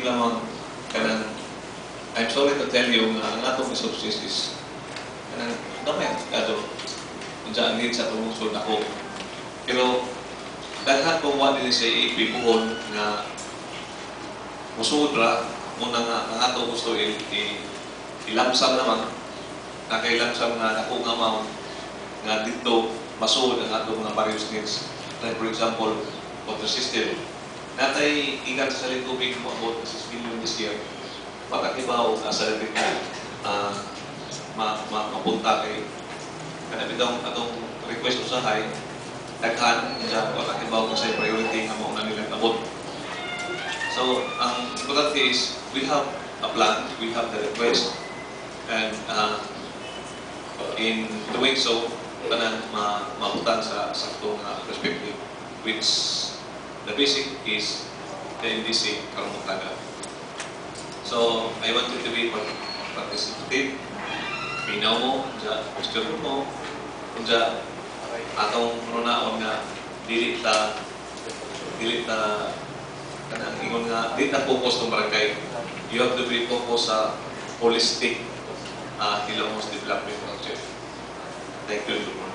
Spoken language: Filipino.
lamang kanang I'm sorry to tell you nga ang atong resources is kanang gamay ato unsa ang need sa tungod ako. Pero daghan ko wa din sa ipipuhon nga musuod ra muna nga ang ato gusto ilamsam naman nakailamsam nga ako nga mao nga dito masuod ang ato mga various needs. Like for example, water system. Natay ikan sa tubig mo about 6 million this year. Matakibaw sa labing mapunta kay kanabitang atong request usahay daghan sa matakibaw kasi priority nga mo na nilang abot. So, ang importante is we have a plan, we have the request, and in doing so, tanan mabutan sa saktong perspective, which the basic is the MDC karumutaga. So, I want you to be participative. Minaw mo, question mo, kung atong nunaon nga dili ta kanang ingon nga dili ta focus ng barangay. You have to be focused sa holistic Hilongos development project. Thank you.